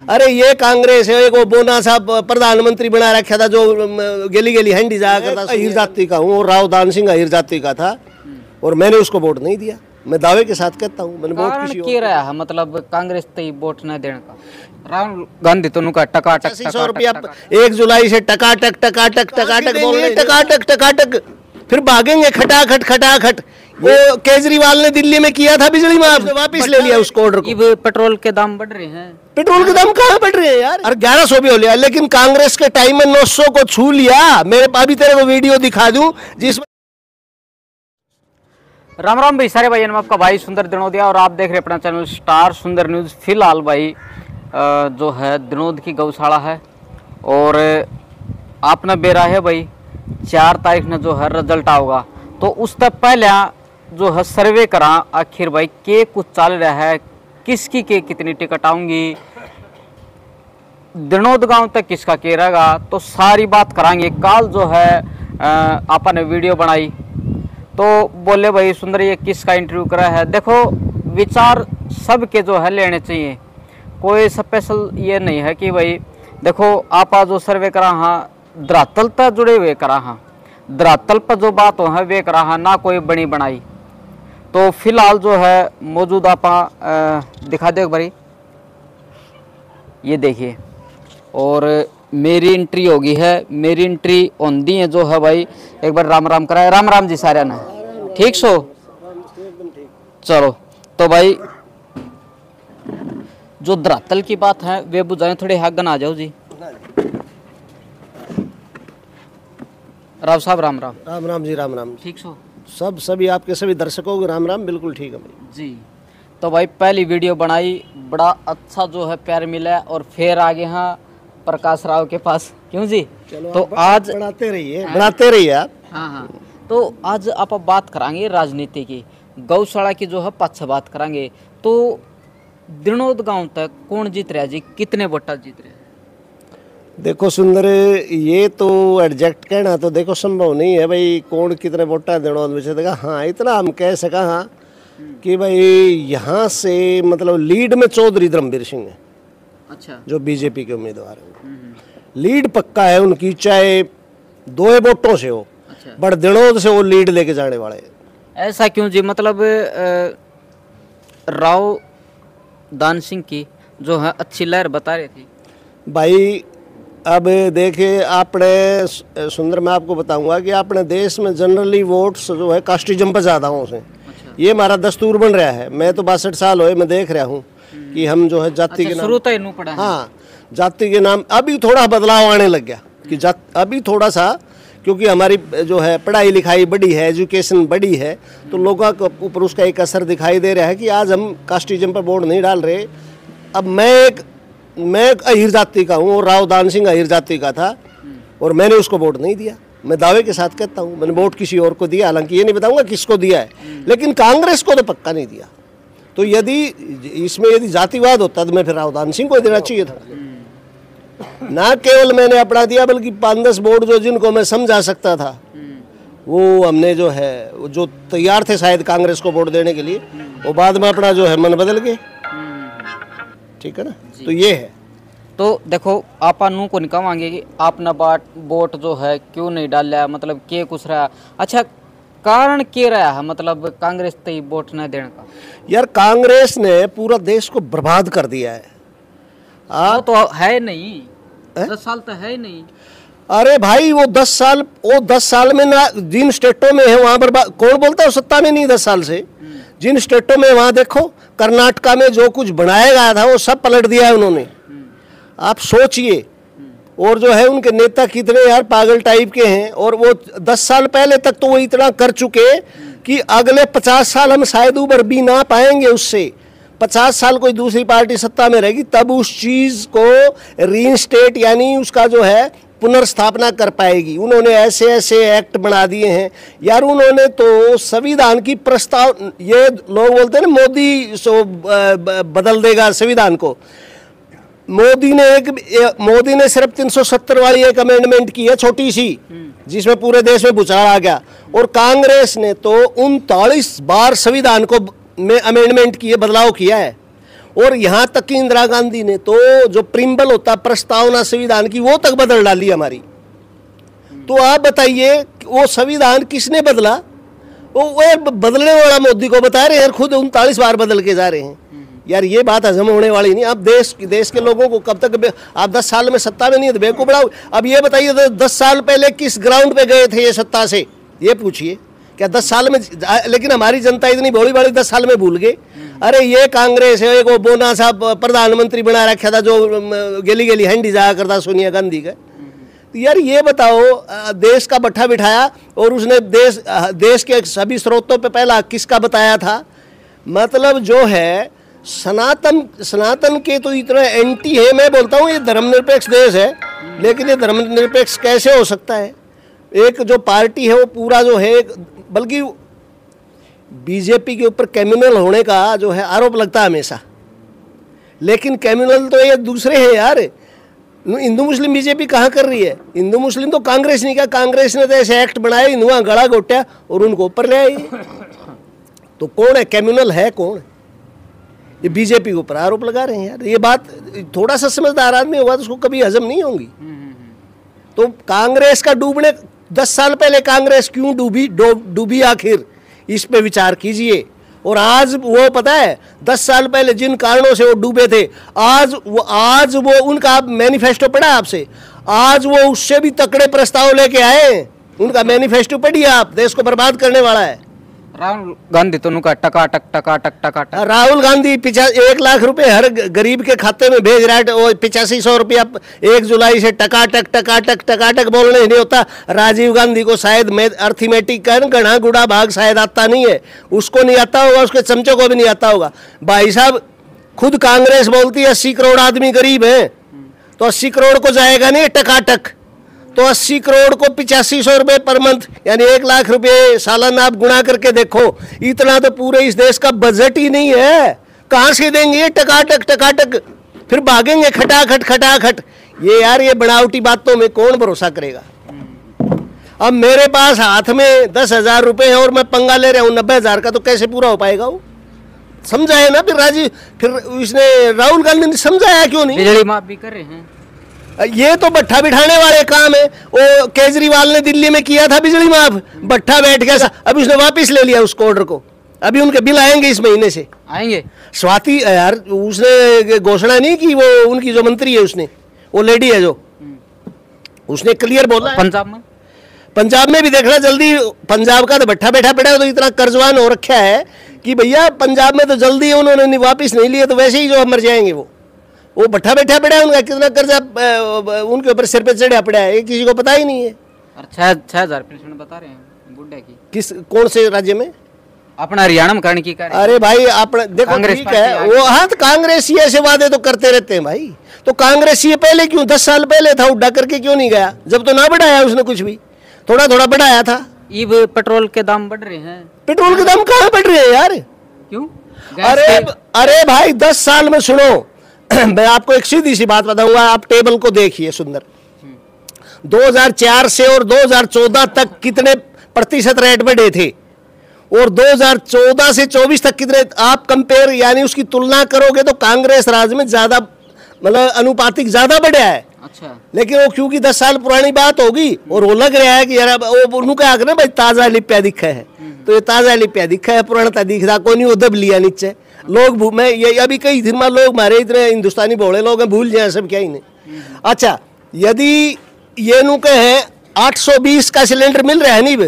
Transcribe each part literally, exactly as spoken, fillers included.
अरे ये कांग्रेस है, एक वो बोना साहब प्रधानमंत्री बना रखा था जो गेली गेली हंडी जाया करता, अहिर जाति का हूँ और राव दान सिंह अहिर जाति का था और मैंने उसको वोट नहीं दिया। मैं दावे के साथ कहता हूँ मैंने वोट किसी और रहा है, मतलब कांग्रेस ते वोट न देने का। राहुल गांधी तो उनका टकाटक सौ रुपया एक जुलाई से टकाटक टकाटक टकाटक बोलेंगे, टकाटक टकाटक फिर भागेंगे खटाखट खटाखट। वो केजरीवाल ने दिल्ली में किया था बिजली माफ, वापिस ले लिया उसको ऑर्डर को। पेट्रोल के दाम बढ़ रहे हैं, पेट्रोल के दाम कहाँ बढ़ रहे हैं यार? और ग्यारह सौ भी हो लिया, लेकिन कांग्रेस के टाइम में नौ सौ को छू लिया। मेरे अभी तेरे को वीडियो दिखा दूं जिसमें। राम राम भाई सारे भाई, आपका भाई सुंदर दिनोदिया और आप देख रहे हैं अपना चैनल स्टार सुंदर न्यूज़। फिलहाल भाई जो है दिनोद की गौशाला है और आपने बेरा है भाई चार तारीख ने जो है रिजल्ट आओगा, तो उससे पहले जो है सर्वे करा आखिर भाई के कुछ चल रहा है, किसकी के कितनी टिकट आऊंगी, दिनोद गांव तक किसका के रहेगा, तो सारी बात कराएंगे। कल जो है आपने वीडियो बनाई तो बोले भाई सुंदर ये किसका इंटरव्यू करा है। देखो विचार सब के जो है लेने चाहिए, कोई स्पेशल ये नहीं है कि भाई देखो आप जो सर्वे करा हाँ धरातल तक जुड़े हुए करा हाँ, धरातल पर जो बात हो है वे करा हाँ, ना कोई बनी बनाई। तो फिलहाल जो है मौजूद आप दिखा दे भाई, ये देखिए और मेरी एंट्री होगी है, मेरी एंट्री होंदी है जो है भाई। एक बार राम राम कराए, राम राम जी सारे ना ठीक सो चलो। तो भाई जो धरातल की बात है वे बुझाएं, थोड़े हागन आ जाओ जी। राव साहब राम राम। राम राम जी, राम राम। ठीक सो सब सभी आपके सभी दर्शकों को राम राम। बिल्कुल ठीक है भाई जी। तो भाई पहली वीडियो बनाई, बड़ा अच्छा जो है प्यार मिला और फिर आगे हाँ प्रकाश राव के पास, क्यों जी? चलो तो आप आज बनाते रहिए बनाते रहिए आप। हाँ हाँ तो आज आप बात कराएंगे राजनीति की, गौशाला की जो है पक्ष बात कराएंगे। तो दिनोद गांव तक कौन जीत रहा जी, कितने वोटा जीत रहे? देखो सुंदर, ये तो एडजेक्ट कहना तो देखो संभव नहीं है भाई कौन कितने वोटा दिनोद में से देगा। हाँ इतना हम कह सका हाँ कि भाई यहाँ से मतलब लीड में चौधरी धर्मवीर सिंह है, अच्छा, जो बीजेपी के उम्मीदवार है। लीड पक्का है उनकी, चाहे दो वोटों से हो, अच्छा। बट दिनोद से वो लीड लेके जाने वाले हैं। ऐसा क्यों जी? मतलब राव दान सिंह की जो है अच्छी लहर बता रही थी भाई। अब देखिए आपने सुंदर, मैं आपको बताऊंगा कि अपने देश में जनरली वोट्स जो है कास्टिज्म पर ज़्यादा हों से, अच्छा। ये हमारा दस्तूर बन रहा है। मैं तो बासठ साल हुए मैं देख रहा हूँ कि हम जो है जाति अच्छा, के नाम तो पड़ा है। हाँ जाति के नाम अभी थोड़ा बदलाव आने लग गया कि जात अभी थोड़ा सा, क्योंकि हमारी जो है पढ़ाई लिखाई बढ़ी है, एजुकेशन बढ़ी है, तो लोगों के ऊपर उसका एक असर दिखाई दे रहा है कि आज हम कास्टिज्म पर वोट नहीं डाल रहे। अब मैं एक मैं अहिर जाति का हूँ और राव दान सिंह अहिर जाति का था और मैंने उसको वोट नहीं दिया। मैं दावे के साथ कहता हूँ मैंने वोट किसी और को दिया, हालांकि ये नहीं बताऊंगा किसको दिया है, लेकिन कांग्रेस को तो पक्का नहीं दिया। तो यदि इसमें यदि जातिवाद होता तो मैं फिर राव दान सिंह को देना चाहिए था। ना केवल मैंने अपना दिया बल्कि पाँच दस वोट जो जिनको मैं समझा सकता था वो हमने जो है जो तैयार थे शायद कांग्रेस को वोट देने के लिए, वो बाद में अपना जो है मन बदल गए। ठीक है ना, तो ये है। तो देखो आप नू को निकावांगे कि आपने बाट वोट जो है क्यों नहीं डाला, मतलब के कुछ रहा, अच्छा कारण के रहा है, मतलब कांग्रेस ते वोट न देने का? यार कांग्रेस ने पूरा देश को बर्बाद कर दिया है। वो तो है नहीं, दस साल तो है नहीं। अरे भाई वो दस साल वो दस साल में ना जिन स्टेटों में है वहां बर्बाद, कौन बोलता है सत्ता में नहीं दस साल से, जिन स्टेटों में वहां देखो कर्नाटका में जो कुछ बनाया गया था वो सब पलट दिया है उन्होंने। आप सोचिए, और जो है उनके नेता कितने यार पागल टाइप के हैं, और वो दस साल पहले तक तो वो इतना कर चुके कि अगले पचास साल हम शायद उबर भी ना पाएंगे उससे। पचास साल कोई दूसरी पार्टी सत्ता में रहेगी तब उस चीज को रीइंस्टेट यानी उसका जो है पुनर्स्थापना कर पाएगी। उन्होंने ऐसे ऐसे एक्ट बना दिए हैं यार, उन्होंने तो संविधान की प्रस्ताव, ये लोग बोलते हैं ना मोदी सो बदल देगा संविधान को, मोदी ने एक मोदी ने सिर्फ तीन सौ सत्तर वाली एक अमेंडमेंट की है छोटी सी, जिसमें पूरे देश में भूचाल आ गया, और कांग्रेस ने तो उनतालीस बार संविधान को में अमेंडमेंट किए, बदलाव किया है। और यहाँ तक कि इंदिरा गांधी ने तो जो प्रिम्बल होता प्रस्तावना संविधान की वो तक बदल डाली हमारी। तो आप बताइए वो संविधान किसने बदला? वो वो बदलने वाला मोदी को बता रहे हैं, खुद उनतालीस बार बदल के जा रहे हैं। यार ये बात हजम होने वाली नहीं। अब देश देश के लोगों को कब तक, आप दस साल में सत्ता में नहीं है बेवकूफ बढ़ाओ। अब ये बताइए दस साल पहले किस ग्राउंड पे गए थे ये सत्ता से, ये पूछिए। क्या दस साल में? लेकिन हमारी जनता इतनी भोली भाली दस साल में भूल गए। अरे ये कांग्रेस है, एक वो बोना साहब प्रधानमंत्री बना रखा था जो गेली गेली हैंडी जाया करता सोनिया गांधी का। यार ये बताओ, देश का बट्ठा बिठाया और उसने देश देश के सभी स्रोतों पे पहला किसका बताया था? मतलब जो है सनातन सनातन के तो इतना एंटी है। मैं बोलता हूँ ये धर्मनिरपेक्ष देश है, लेकिन ये धर्मनिरपेक्ष कैसे हो सकता है? एक जो पार्टी है वो पूरा जो है, बल्कि बीजेपी के ऊपर क्रिमिनल होने का जो है आरोप लगता है हमेशा, लेकिन क्रिमिनल तो ये दूसरे हैं यार। हिंदू मुस्लिम बीजेपी कहाँ कर रही है? हिंदू मुस्लिम तो कांग्रेस नहीं, क्या कांग्रेस ने तो ऐसे एक्ट बनाए, हिंदुआ गला घोटा और उनको ऊपर ले आई। तो कौन है क्रिमिनल? है कौन? ये बीजेपी के ऊपर आरोप लगा रहे हैं यार। ये बात थोड़ा सा समझदार आदमी होगा तो उसको कभी हजम नहीं होगी। तो कांग्रेस का डूबने, दस साल पहले कांग्रेस क्यों डूबी डूबी आखिर, इस पे विचार कीजिए। और आज वो पता है दस साल पहले जिन कारणों से वो डूबे थे, आज वो आज वो उनका मैनिफेस्टो पढ़ा आपसे, आज वो उससे भी तकड़े प्रस्ताव लेके आए। उनका मैनिफेस्टो पढ़िए आप, देश को बर्बाद करने वाला है। राहुल गांधी तो उनका टका टक टका टक टका टक। राहुल गांधी पिछा एक लाख रुपए हर गरीब के खाते में भेज रहा है, वो पिचासी सौ रुपया एक जुलाई से टकाटक टकाटक टकाटक बोलने नहीं होता। राजीव गांधी को शायद अर्थमेटिक का गणा गुड़ा भाग शायद आता नहीं है, उसको नहीं आता होगा, उसके चमचों को भी नहीं आता होगा। भाई साहब खुद कांग्रेस बोलती है अस्सी करोड़ आदमी गरीब है, तो अस्सी करोड़ को जाएगा नहीं टकाटक, तो अस्सी करोड़ को पिचासी सौ रुपये पर मंथ यानी एक लाख रुपए सालाना आप गुणा करके देखो, इतना तो पूरे इस देश का बजट ही नहीं है। कहाँ से देंगे टकाटक टकाटक? फिर भागेंगे खटाखट खटाखट। ये यार ये बनावटी बातों में कौन भरोसा करेगा? अब मेरे पास हाथ में दस हजार रुपये है और मैं पंगा ले रहा हूँ नब्बे हजार का, तो कैसे पूरा हो पाएगा वो? समझाया ना फिर राजीव, फिर इसने राहुल गांधी ने समझाया क्यों नहीं? बिजली माफ भी कर रहे हैं। ये तो भट्ठा बिठाने वाले काम है। वो केजरीवाल ने दिल्ली में किया था बिजली माफ, भट्ठा बैठ गया, अभी उसने वापस ले लिया उसको ऑर्डर को। अभी उनके बिल आएंगे इस महीने से, आएंगे। स्वाति यार उसने घोषणा नहीं की, वो उनकी जो मंत्री है उसने, वो लेडी है जो, उसने क्लियर बोला। पंजाब में पंजाब में भी देखना जल्दी, पंजाब का तो भट्ठा बैठा पड़ा है, तो इतना कर्जवान हो रखा है कि भैया पंजाब में तो जल्दी उन्होंने वापिस नहीं लिए, तो वैसे ही जो मर जाएंगे वो वो भट्ठा बैठा पड़ा है। उनका कितना कर्जा उनके ऊपर सिर पे चढ़ा पड़ा है, किसी को पता ही नहीं है। और छह छह हजार पेंशन बता रहे हैं बुड्ढे की। किस कौन से राज्य में? अपना हरियाणा में करने की कर। अरे भाई अपना देखो ठीक है वो, हाँ तो कांग्रेसी ऐसे वादे तो करते रहते हैं भाई। तो कांग्रेसी पहले क्यों दस साल पहले था उड्डा करके क्यों नहीं गया? जब तो ना बढ़ाया उसने कुछ भी, थोड़ा थोड़ा बढ़ाया था। ई पेट्रोल के दाम बढ़ रहे हैं। पेट्रोल के दाम कहाँ बढ़ रहे हैं यार? क्यों? अरे अरे भाई दस साल में सुनो मैं आपको एक सीधी सी बात बताऊंगा, आप टेबल को देखिए सुंदर। दो हज़ार चार से और दो हज़ार चौदह तक कितने प्रतिशत रेट बढ़े थे, और दो हज़ार चौदह से चौबीस तक कितने, आप कंपेयर यानी उसकी तुलना करोगे तो कांग्रेस राज में ज्यादा मतलब अनुपातिक ज्यादा बढ़ा है। अच्छा। लेकिन वो क्योंकि दस साल पुरानी बात होगी और वो लग रहा है कि यार वो उनका आगे ना भाई ताजा लिप्या दिखा है, तो ये ताजा लिप्या दिखा है, पुराना दिखता कोई नहीं, वो दब लिया नीचे लोग। मैं ये अभी कई दिन में लोग मारे इतने हिंदुस्तानी बोले लोग हैं, भूल जाए सब क्या ही नहीं। अच्छा यदि ये नु कहे आठ सौ बीस का सिलेंडर मिल रहा है नहीं,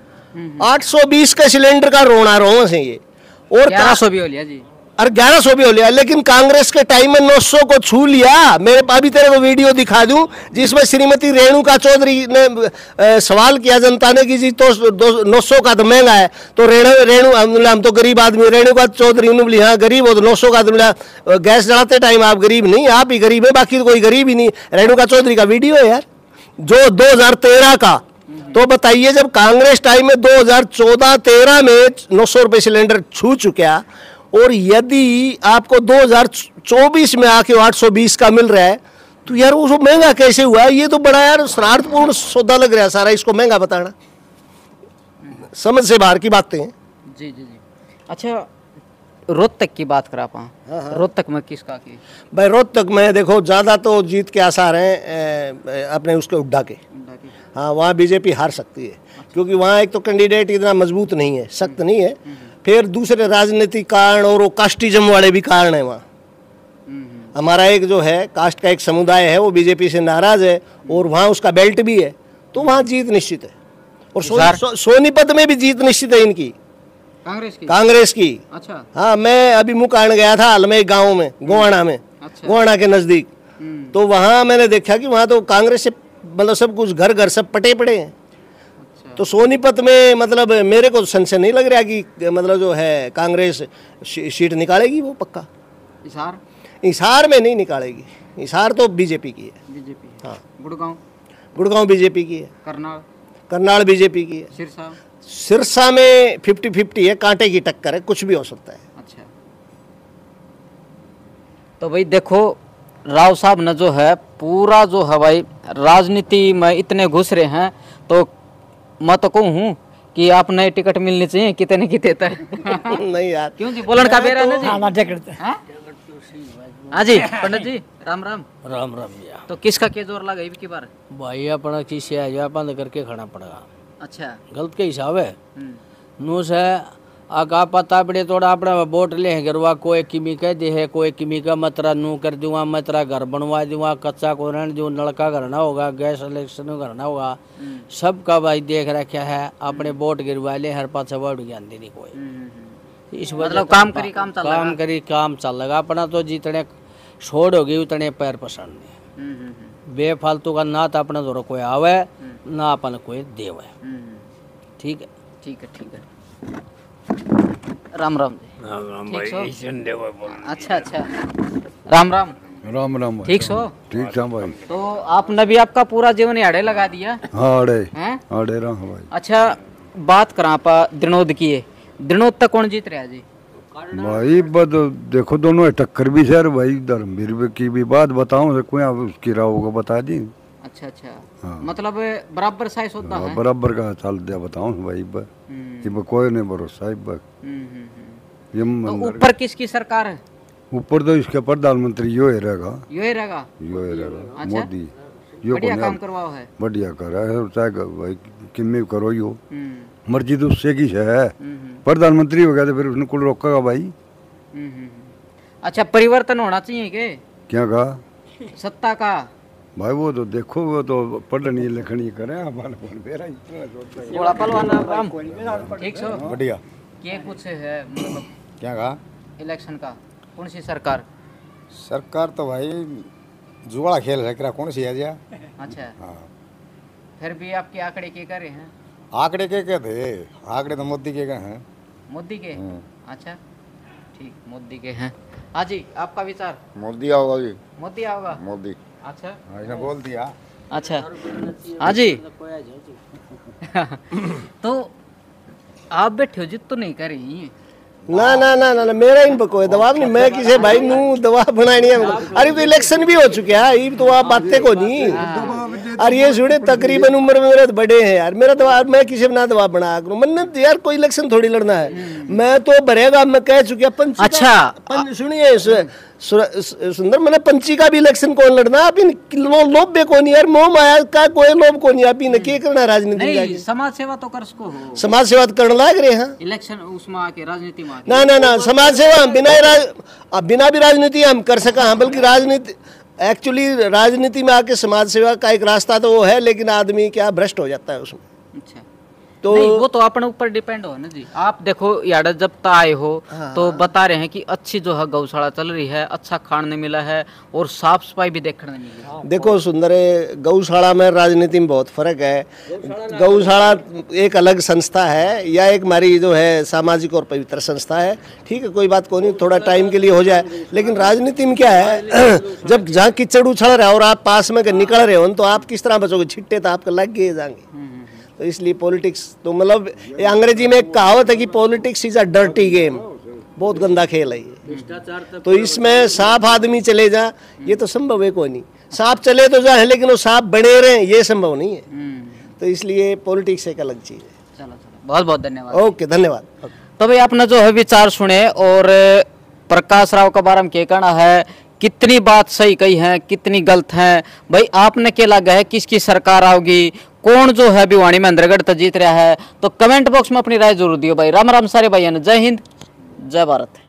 आठ सौ बीस का सिलेंडर का रोना रोस है ये, और ग्यारह सौ भी हो लिया जी, और ग्यारह सौ भी हो लिया, लेकिन कांग्रेस के टाइम में नौ सौ को छू लिया। मेरे अभी तेरे को वीडियो दिखा दूं जिसमें श्रीमती रेणुका चौधरी ने आ, सवाल किया जनता ने कि जी तो नौ सौ का तो महंगा है, तो रेणु रेणु हम, हम तो गरीब आदमी, रेणुका चौधरी ने बोली हाँ गरीब हो तो नौ सौ का तो गैस जलाते टाइम आप गरीब नहीं, आप ही गरीब है, बाकी तो कोई गरीब ही नहीं। रेणुका चौधरी का वीडियो है यार जो दो हजार तेरह का। तो बताइए जब कांग्रेस टाइम में दो हजार चौदह तेरह में नौ सौ रुपये सिलेंडर छू चुका, और यदि आपको दो हज़ार चौबीस में आके आठ सौ बीस का मिल रहा है, तो यार वो महंगा कैसे हुआ? ये तो बड़ा यार शरारतपूर्ण सौदा लग रहा है सारा, इसको महंगा बताना समझ से बाहर की बातें हैं। जी जी जी। अच्छा रोहतक की बात करा पा, रोहतक में किसका की? भाई रोहतक में देखो ज़्यादा तो जीत के आसार हैं अपने उसके हुड्डा के। हाँ, वहाँ बीजेपी हार सकती है, क्योंकि वहाँ एक तो कैंडिडेट इतना मजबूत नहीं है, सख्त नहीं है, फिर दूसरे राजनीतिक कारण और वो कास्टिज्म वाले भी कारण है वहाँ। हमारा एक जो है कास्ट का एक समुदाय है वो बीजेपी से नाराज है, और वहाँ उसका बेल्ट भी है, तो वहाँ जीत निश्चित है। और सो, सो, सोनीपत में भी जीत निश्चित है इनकी, कांग्रेस की कांग्रेस की अच्छा। हाँ, मैं अभी मुकान गया था हाल में एक गाँव में, गोवाना में। अच्छा। गोवाना के नज़दीक, तो वहाँ मैंने देखा कि वहाँ तो कांग्रेस से मतलब सब कुछ घर घर सब पटे पड़े हैं। अच्छा। तो सोनीपत में मतलब मेरे को संशय नहीं लग रहा कि मतलब जो है कांग्रेस सीट निकालेगी वो पक्का। हिसार हिसार में नहीं निकालेगी, हिसार तो बीजेपी की है। बीजेपी। हाँ। गुड़गांव गुड़गांव बीजेपी की है। करनाल करनाल बीजेपी की है। सिरसा सिरसा में फिफ्टी फिफ्टी है, कांटे की टक्कर है, कुछ भी हो सकता है। अच्छा, तो भाई देखो राव साहब ने जो है पूरा जो है भाई राजनीति में इतने घुस रहे हैं, तो मैं तो कहूँ हूँ कि आप नए टिकट मिलनी चाहिए कितने की देता है। नहीं यार, क्यों जी, बोलन का बेरा ना जी। हाँ जी पंडित जी, राम राम। राम राम जी। तो किसका के जोर लगा की बार? भाई अपना चीज है बंद करके खाना पड़ेगा। अच्छा, गलत के हिसाब है नू से आगा पता पड़े थोड़ा अपना वोट ले गरवा, कोई किमी कह दे है, कोई किमी का मतरा नू कर दूंगा, मतरा घर बनवा दूंगा, कच्चा को रहने जो नलका करना होगा, गैस इलेक्शन करना होगा, सबका भाई देख रखा है। अपने वोट गिरवा ले, हर पास वोट ज्ञान देनी कोई इस मतलब काम करी काम चल काम करी काम चल लगा अपना। तो जितने छोड़ होगी उतने पैर पसंद नहीं, बेफालतू का ना तो अपना जोर कोई आवे ना अपन कोई देवे। ठीक है ठीक है ठीक है। राम राम जी। राम राम ठीक भाई। सो? अच्छा अच्छा, राम राम। राम राम भाई। ठीक सो? ठीक था भाई। तो आपने भी आपका पूरा जीवन आड़े लगा दिया? हाँ अड़े हैं? अड़े रहा भाई। अच्छा, बात करा पा दिनोद की है, दिनोद तक कौन जीत रहा है जी? भाई बद देखो दोनों टक्कर भी सर भाई, धर्मवीर की भी बात बताऊं कोई आप उसकी राव को बता दी। अच्छा अच्छा। हाँ। मतलब बराबर साइज होता है? बराबर का चाल दिया बताऊं भाई ब कि ब कोई नहीं भरोसा है ब ये तो ऊपर किसकी सरकार है? ऊपर तो इसके प्रधानमंत्री यो ही रहेगा। यो ही रहेगा? यो ही रहेगा। अच्छा? मोदी यो बढ़िया काम करवाओ है। बढ़िया कर रहा है, चाहे भाई किन्नी करो यो मर्जी तो उससे की है। प्रधानमंत्री हो गया तो फिर उसने कुल रोकेगा भाई। अच्छा, परिवर्तन होना चाहिए के? क्या कहा? सत्ता का भाई वो तो देखो, वो तो पढ़नी लिखनी करे। थोड़ा पहलवान राम ठीक सो? बढ़िया। के कुछ है मतलब क्या कहा? इलेक्शन का कौन सी सरकार? सरकार तो भाई जुगाड़ा खेल है, करा कौन सी है जा? अच्छा हाँ, फिर भी आपके आंकड़े के करे हैं? आंकड़े के क्या थे? आंकड़े तो मोदी के गए हैं। मोदी के? अच्छा ठीक, मोदी के हैं। हाँ जी, आपका विचार? मोदी आओगा जी। मोदी आओगा? मोदी। अच्छा हाँ, इसने बोल दिया। अच्छा हाँ जी। तो आप बैठे हो जित तो नहीं कर रही हैं? ना ना ना ना ना मेरा इन पर कोई दबाव नहीं, मैं किसी भाई नू दबाव बनानी है। अरे तो इलेक्शन भी हो चुके हैं, ये तो आप बातें को नहीं। अरे ये सुने तकरीबन उम्र में मेरे तो बड़े हैं यार, मेरा दबाव मैं किसी ना दबाव बना करूँ। मन्नत यार कोई इलेक्शन थोड़ी लड़ना है, मैं तो भरेगा, मैं कह चुका पंच। अच्छा सुनिए सुंदर, मैंने पंची का भी इलेक्शन कौन लड़ना? आप इन लोभ बे कौन यार, मोह माया का कोई लोभ कौन? आप इन के करना राजनीति नहीं, समाज सेवा तो कर सको हो। समाज सेवा करने लाग रहे हैं इलेक्शन उसमें आके राजनीति में आके। ना ना ना समाज सेवा हम बिना राज, बिना भी राजनीति हम कर सका। हाँ, बल्कि राजनीति एक्चुअली राजनीति में आके समाज सेवा का एक रास्ता तो वो है, लेकिन आदमी क्या भ्रष्ट हो जाता है उसमें। अच्छा, तो नहीं, वो तो अपने ऊपर डिपेंड हो ना जी। आप देखो यार, जब तक आए हो हाँ, तो बता रहे हैं कि अच्छी जो है गौशाला चल रही है, अच्छा खाने मिला है और साफ सफाई भी देखने मिली। देखो सुंदर, गौशाला में राजनीति में बहुत फर्क है। गौशाला एक अलग संस्था है, या एक हमारी जो है सामाजिक और पवित्र संस्था है। ठीक है, कोई बात को नहीं, थोड़ा टाइम के लिए हो जाए। लेकिन राजनीति में क्या है, जब जहाँ कीचड़ उछल रहा है और आप पास में निकल रहे हो तो आप किस तरह बचोगे? छिट्टे तो आपके लग गए जाएंगे। तो इसलिए पॉलिटिक्स तो मतलब ये अंग्रेजी में एक कहावत है कि politics is a dirty game, बहुत गंदा खेल है ये। तो इसमें साफ आदमी चले जा, ये तो संभव है कोई नहीं। साफ चले तो जा, लेकिन वो साफ बने रहे, ये संभव नहीं है। तो इसलिए पॉलिटिक्स एक अलग चीज़ है। चलो चलो, बहुत बहुत धन्यवाद। ओके, धन्यवाद। तो भाई आपने जो है विचार सुने और प्रकाश राव का बारे में क्या कहना है, कितनी बात सही कही है, कितनी गलत है भाई, आपने क्या लगा है किसकी सरकार आओगी, कौन जो है भिवानी में अंदरगढ़ तो जीत रहा है, तो कमेंट बॉक्स में अपनी राय जरूर दियो भाई। राम राम सारे भाई, जय हिंद जय भारत।